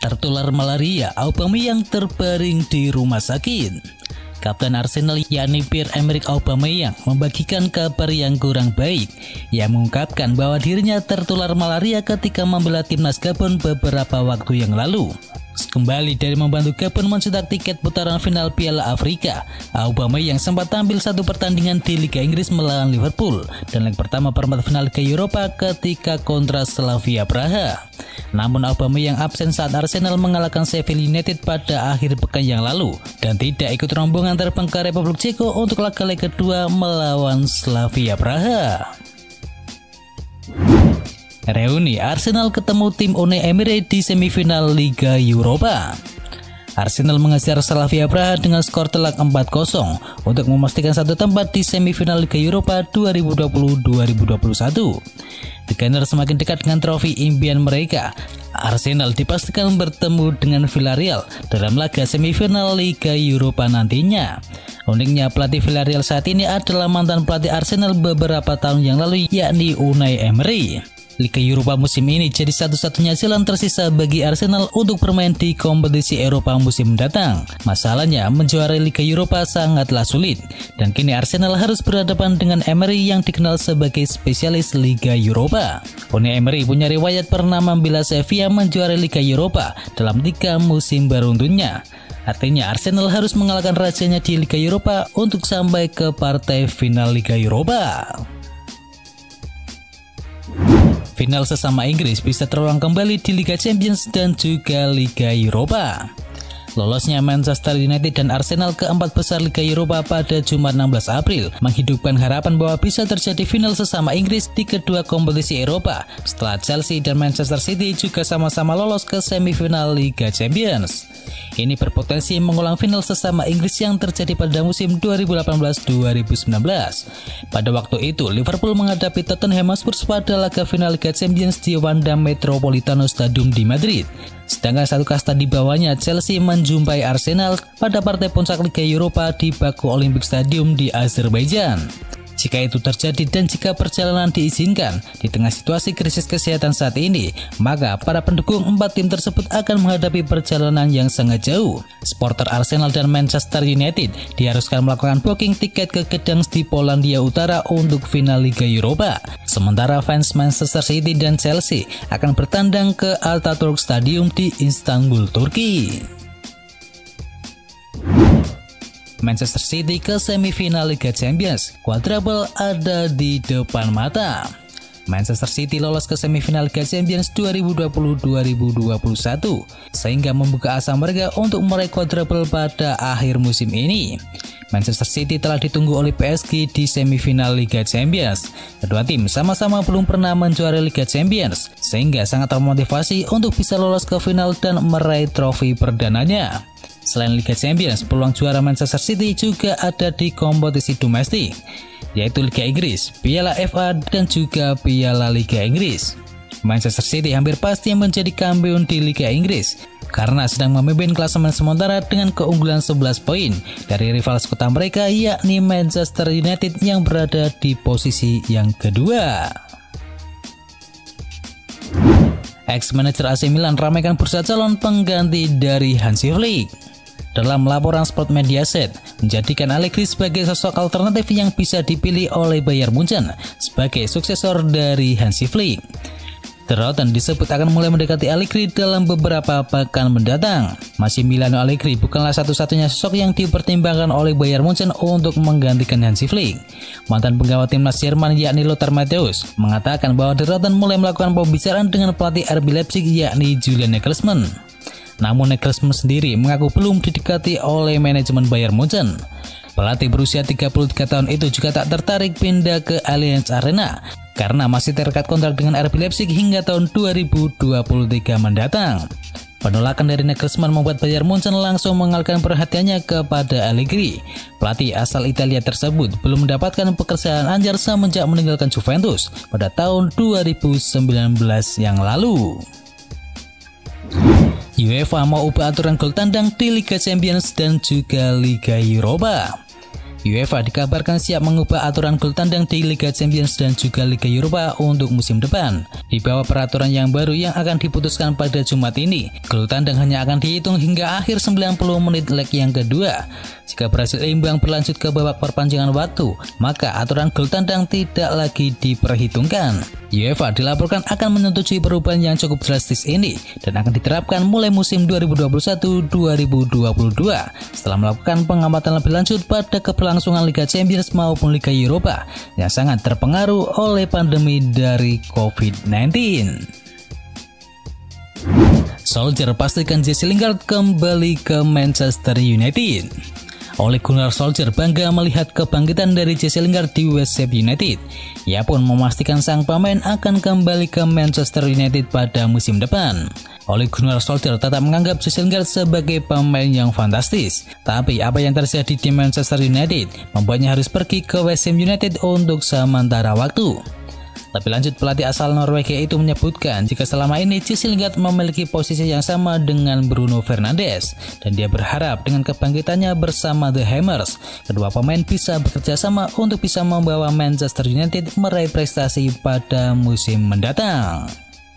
Tertular malaria, Aubameyang terbaring di rumah sakit. Kapten Arsenal yakni Pierre-Emerick Aubameyang membagikan kabar yang kurang baik. Ia mengungkapkan bahwa dirinya tertular malaria ketika membela timnas Gabon beberapa waktu yang lalu. Kembali dari membantu Gabon mencetak tiket putaran final Piala Afrika, Aubameyang sempat tampil satu pertandingan di Liga Inggris melawan Liverpool dan leg pertama perempat final Liga Eropa ketika kontra Slavia Praha. Namun Aubameyang absen saat Arsenal mengalahkan Sheffield United pada akhir pekan yang lalu dan tidak ikut rombongan terbang ke Republik Ceko untuk laga leg kedua melawan Slavia Praha. Reuni Arsenal ketemu tim Unai Emery di semifinal Liga Eropa. Arsenal mengejar Slavia Praha dengan skor telak 4-0 untuk memastikan satu tempat di semifinal Liga Eropa 2020-2021. The Gunners semakin dekat dengan trofi impian mereka. Arsenal dipastikan bertemu dengan Villarreal dalam laga semifinal Liga Eropa nantinya. Uniknya pelatih Villarreal saat ini adalah mantan pelatih Arsenal beberapa tahun yang lalu yakni Unai Emery. Liga Eropa musim ini jadi satu-satunya jalan tersisa bagi Arsenal untuk bermain di kompetisi Eropa musim mendatang. Masalahnya, menjuarai Liga Eropa sangatlah sulit, dan kini Arsenal harus berhadapan dengan Emery yang dikenal sebagai spesialis Liga Eropa. Unai Emery punya riwayat pernah membela Sevilla menjuarai Liga Eropa dalam 3 musim beruntunnya. Artinya Arsenal harus mengalahkan rajanya di Liga Eropa untuk sampai ke partai final Liga Eropa. Final sesama Inggris bisa terulang kembali di Liga Champions dan juga Liga Eropa. Lolosnya Manchester United dan Arsenal ke 4 besar Liga Eropa pada Jumat 16 April menghidupkan harapan bahwa bisa terjadi final sesama Inggris di kedua kompetisi Eropa setelah Chelsea dan Manchester City juga sama-sama lolos ke semifinal Liga Champions. Ini berpotensi mengulang final sesama Inggris yang terjadi pada musim 2018-2019. Pada waktu itu, Liverpool menghadapi Tottenham Hotspur pada laga final Liga Champions di Wanda Metropolitano Stadium di Madrid. Sedangkan satu kasta di bawahnya, Chelsea menjumpai Arsenal pada partai puncak Liga Eropa di Baku Olympic Stadium di Azerbaijan. Jika itu terjadi dan jika perjalanan diizinkan di tengah situasi krisis kesehatan saat ini, maka para pendukung 4 tim tersebut akan menghadapi perjalanan yang sangat jauh. Supporter Arsenal dan Manchester United diharuskan melakukan booking tiket ke Gdansk di Polandia Utara untuk final Liga Eropa. Sementara fans Manchester City dan Chelsea akan bertandang ke Atatürk Stadium di Istanbul, Turki. Manchester City ke semifinal Liga Champions, quadruple ada di depan mata. Manchester City lolos ke semifinal Liga Champions 2020-2021 sehingga membuka asa mereka untuk meraih quadruple pada akhir musim ini. Manchester City telah ditunggu oleh PSG di semifinal Liga Champions. Kedua tim sama-sama belum pernah menjuarai Liga Champions sehingga sangat termotivasi untuk bisa lolos ke final dan meraih trofi perdananya. Selain Liga Champions, peluang juara Manchester City juga ada di kompetisi domestik, yaitu Liga Inggris, Piala FA, dan juga Piala Liga Inggris. Manchester City hampir pasti menjadi kampiun di Liga Inggris karena sedang memimpin klasemen sementara dengan keunggulan 11 poin dari rival sekota mereka yakni Manchester United yang berada di posisi yang kedua. Ex-manajer AC Milan ramaikan bursa calon pengganti dari Hansi Flick. Dalam laporan Sport Mediaset, menjadikan Allegri sebagai sosok alternatif yang bisa dipilih oleh Bayern Munchen sebagai suksesor dari Hansi Flick. The Rotten disebut akan mulai mendekati Allegri dalam beberapa pekan mendatang. Massimiliano Allegri bukanlah satu-satunya sosok yang dipertimbangkan oleh Bayern Munchen untuk menggantikan Hansi Flick. Mantan penggawa timnas Jerman yakni Lothar Matthäus mengatakan bahwa The Rotten mulai melakukan pembicaraan dengan pelatih RB Leipzig yakni Julian Nagelsmann. Namun Nagelsmann sendiri mengaku belum didekati oleh manajemen Bayern Munchen. Pelatih berusia 33 tahun itu juga tak tertarik pindah ke Allianz Arena karena masih terikat kontrak dengan RB Leipzig hingga tahun 2023 mendatang. Penolakan dari Nagelsmann membuat Bayern Munchen langsung mengalihkan perhatiannya kepada Allegri. Pelatih asal Italia tersebut belum mendapatkan pekerjaan anyar semenjak meninggalkan Juventus pada tahun 2019 yang lalu. UEFA mau ubah aturan gol tandang di Liga Champions dan juga Liga Eropa. UEFA dikabarkan siap mengubah aturan gol tandang di Liga Champions dan juga Liga Eropa untuk musim depan. Di bawah peraturan yang baru yang akan diputuskan pada Jumat ini, gol tandang hanya akan dihitung hingga akhir 90 menit leg yang kedua. Jika berhasil imbang berlanjut ke babak perpanjangan waktu, maka aturan gol tandang tidak lagi diperhitungkan. UEFA dilaporkan akan menyetujui perubahan yang cukup drastis ini dan akan diterapkan mulai musim 2021-2022 setelah melakukan pengamatan lebih lanjut pada keberlangsungan Liga Champions maupun Liga Eropa yang sangat terpengaruh oleh pandemi dari COVID-19. Solskjaer pastikan Jesse Lingard kembali ke Manchester United. Ole Gunnar Solskjaer bangga melihat kebangkitan dari Jesse Lingard di West Ham United. Ia pun memastikan sang pemain akan kembali ke Manchester United pada musim depan. Ole Gunnar Solskjaer tetap menganggap Jesse Lingard sebagai pemain yang fantastis. Tapi apa yang terjadi di Manchester United membuatnya harus pergi ke West Ham United untuk sementara waktu. Lebih lanjut, pelatih asal Norwegia itu menyebutkan jika selama ini Jesse Lingard memiliki posisi yang sama dengan Bruno Fernandes dan dia berharap dengan kebangkitannya bersama The Hammers, kedua pemain bisa bekerja sama untuk bisa membawa Manchester United meraih prestasi pada musim mendatang.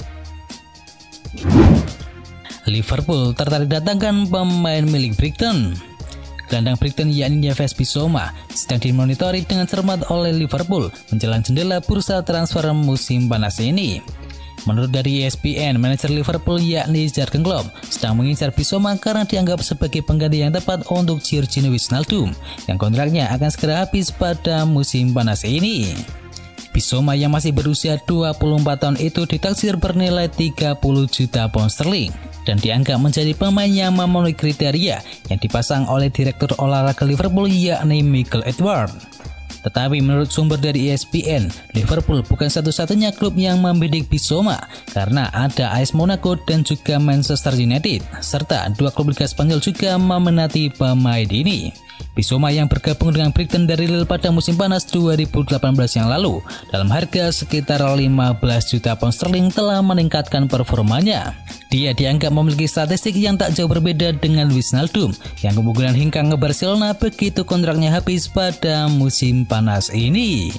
Liverpool tertarik datangkan pemain milik Brighton. Gelandang Brighton yakni Yves Bissouma sedang dimonitori dengan cermat oleh Liverpool menjelang jendela bursa transfer musim panas ini. Menurut dari ESPN, manajer Liverpool yakni Jurgen Klopp sedang mengincar Bissouma karena dianggap sebagai pengganti yang tepat untuk Georginio Wijnaldum yang kontraknya akan segera habis pada musim panas ini. Bissouma yang masih berusia 24 tahun itu ditaksir bernilai 30 juta pound sterling dan dianggap menjadi pemain yang memenuhi kriteria yang dipasang oleh direktur olahraga Liverpool yakni Michael Edwards. Tetapi menurut sumber dari ESPN, Liverpool bukan satu-satunya klub yang membidik Bissouma karena ada AS Monaco dan juga Manchester United serta dua klub Liga Spanyol juga meminati pemain ini. Bissouma yang bergabung dengan Brighton dari Lille pada musim panas 2018 yang lalu dalam harga sekitar 15 juta pound sterling telah meningkatkan performanya. Dia dianggap memiliki statistik yang tak jauh berbeda dengan Wijnaldum yang kemungkinan hingga ke Barcelona begitu kontraknya habis pada musim panas ini.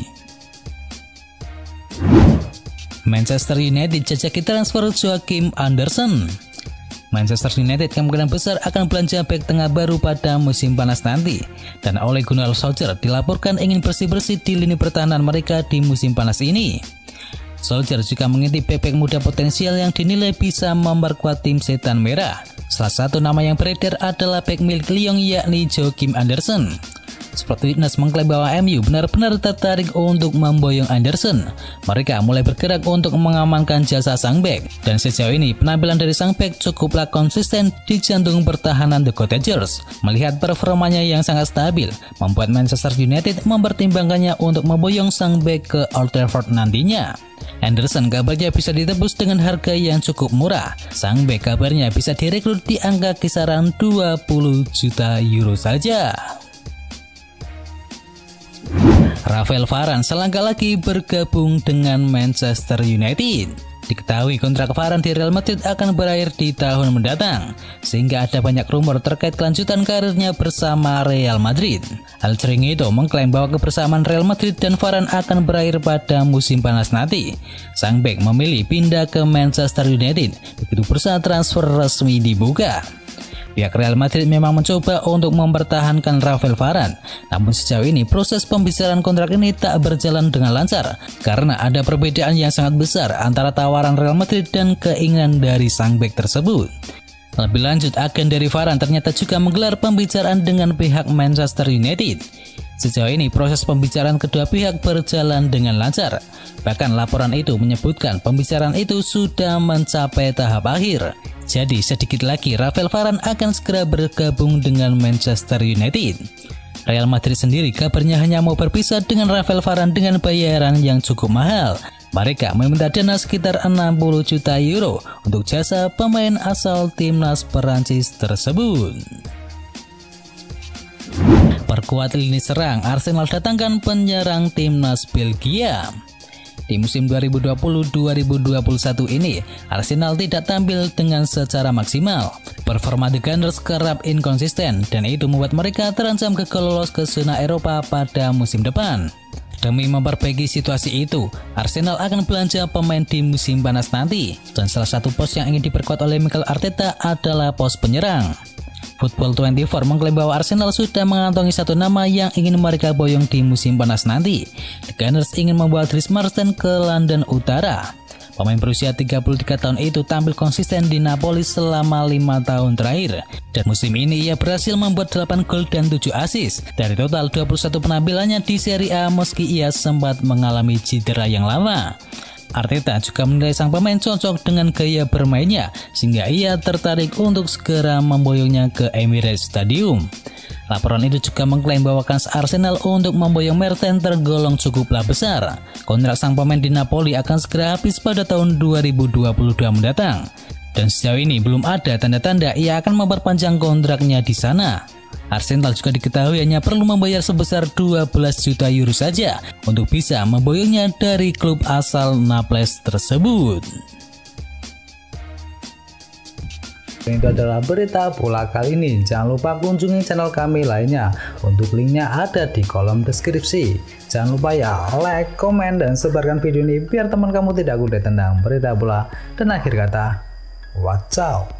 Manchester United jajaki transfer Joachim Andersen. Manchester United kemungkinan besar akan belanja bek tengah baru pada musim panas nanti dan Ole Gunnar Solskjaer dilaporkan ingin bersih-bersih di lini pertahanan mereka di musim panas ini. Solskjaer juga mengintip bek muda potensial yang dinilai bisa memperkuat tim Setan Merah. Salah satu nama yang beredar adalah bek milik Lyon yakni Joachim Andersen. Sport Witness mengklaim bahwa MU benar-benar tertarik untuk memboyong Andersen. Mereka mulai bergerak untuk mengamankan jasa sang bek dan sejauh ini penampilan dari sang bek cukuplah konsisten di jantung pertahanan The Cottagers. Melihat performanya yang sangat stabil, membuat Manchester United mempertimbangkannya untuk memboyong sang bek ke Old Trafford nantinya. Andersen kabarnya bisa ditebus dengan harga yang cukup murah. Sang bek kabarnya bisa direkrut di angka kisaran 20 juta euro saja. Rafael Varane selangkah lagi bergabung dengan Manchester United. Diketahui kontrak Varane di Real Madrid akan berakhir di tahun mendatang, sehingga ada banyak rumor terkait kelanjutan karirnya bersama Real Madrid. Al Chiringuito mengklaim bahwa kebersamaan Real Madrid dan Varane akan berakhir pada musim panas nanti. Sang bek memilih pindah ke Manchester United begitu bursa transfer resmi dibuka. Pihak Real Madrid memang mencoba untuk mempertahankan Rafael Varane, namun sejauh ini proses pembicaraan kontrak ini tak berjalan dengan lancar karena ada perbedaan yang sangat besar antara tawaran Real Madrid dan keinginan dari sang bek tersebut. Lebih lanjut, agen dari Varane ternyata juga menggelar pembicaraan dengan pihak Manchester United. Sejauh ini proses pembicaraan kedua pihak berjalan dengan lancar. Bahkan laporan itu menyebutkan pembicaraan itu sudah mencapai tahap akhir. Jadi sedikit lagi Rafael Varane akan segera bergabung dengan Manchester United. Real Madrid sendiri kabarnya hanya mau berpisah dengan Rafael Varane dengan bayaran yang cukup mahal. Mereka meminta dana sekitar 60 juta euro untuk jasa pemain asal timnas Perancis tersebut. Perkuat lini serang, Arsenal datangkan penyerang timnas Belgia. Di musim 2020-2021 ini, Arsenal tidak tampil dengan secara maksimal. Performa The Gunners kerap inkonsisten dan itu membuat mereka terancam gagal lolos ke zona Eropa pada musim depan. Demi memperbaiki situasi itu, Arsenal akan belanja pemain di musim panas nanti, dan salah satu pos yang ingin diperkuat oleh Mikel Arteta adalah pos penyerang. Football 24 mengklaim bahwa Arsenal sudah mengantongi satu nama yang ingin mereka boyong di musim panas nanti. The Gunners ingin membawa Dries Mertens ke London Utara. Pemain berusia 33 tahun itu tampil konsisten di Napoli selama 5 tahun terakhir. Dan musim ini ia berhasil membuat 8 gol dan 7 assist dari total 21 penampilannya di Serie A meski ia sempat mengalami cedera yang lama. Arteta juga menilai sang pemain cocok dengan gaya bermainnya sehingga ia tertarik untuk segera memboyongnya ke Emirates Stadium. Laporan itu juga mengklaim bahwa kans Arsenal untuk memboyong Mertens tergolong cukuplah besar. Kontrak sang pemain di Napoli akan segera habis pada tahun 2022 mendatang. Dan sejauh ini belum ada tanda-tanda ia akan memperpanjang kontraknya di sana. Arsenal juga diketahui hanya perlu membayar sebesar 12 juta euro saja untuk bisa memboyongnya dari klub asal Naples tersebut. Itu adalah berita bola kali ini. Jangan lupa kunjungi channel kami lainnya. Untuk linknya ada di kolom deskripsi. Jangan lupa ya like, komen, dan sebarkan video ini biar teman kamu tidak kudet tentang berita bola. Dan akhir kata, wacau.